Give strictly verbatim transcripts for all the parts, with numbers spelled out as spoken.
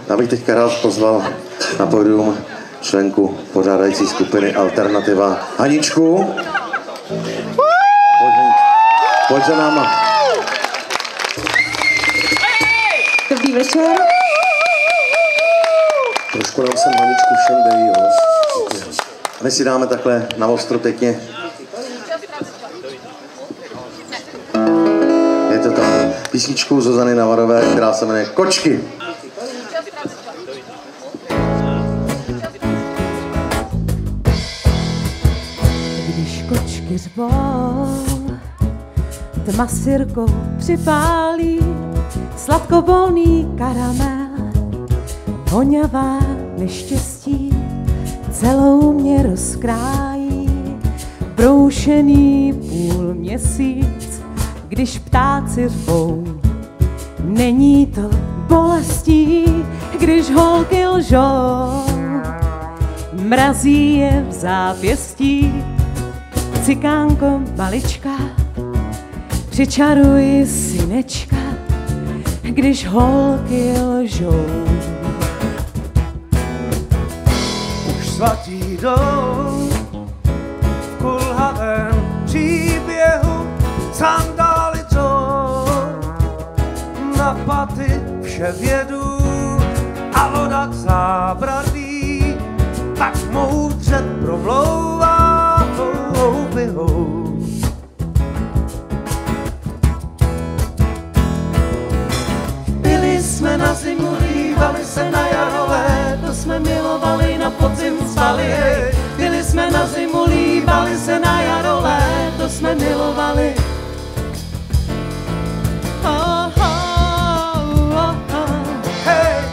Já bych teďka rád pozval na pódium členku pořádající skupiny Alternativa Haničku. Pojď, pojď za náma. Dobrý večer. Trošku nám sem Haničku všem dejí, jo. My si dáme takhle na ostro pěkně. Je to tam písničkou Zuzany Navarové, která se jmenuje Kočky. Když kočky řvou, tma sirkou připálí, sladkovolný karamel, voňavá neštěstí, celou mě rozkrájí, broušený půl měsíc, když ptáci řvou. Není to bolestí, když holky lžou, mrazí je v zápěstí, cikánko malička, přičaruj synečka, když holky lžou. Už svatí jdou v kulhavém příběhu, sandály jdou na paty vše vědu a voda k zábradlí tak moudře promlouvá houbyhou. Byli jsme na zimu, dívali se na jaro, léto jsme milovali, na podzim spali. Byli jsme na zimu, líbali se na jaro, léto jsme milovali. Oh, oh, oh, oh. Hey.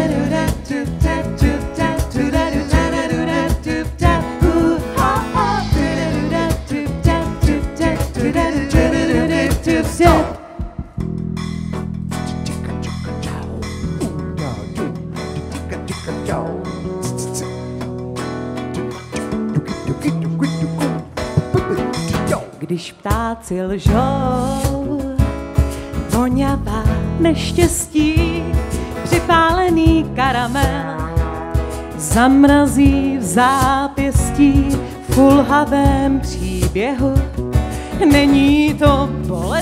Když ptáci lžou, voňavá neštěstí, připálený karamel, zamrazí v zápěstí v kulhavém příběhu. Není to bolest,